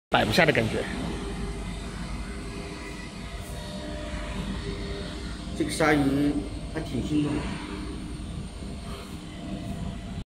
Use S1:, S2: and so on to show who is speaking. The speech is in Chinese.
S1: 摆不下的感觉。
S2: 这个鲨鱼还挺心动。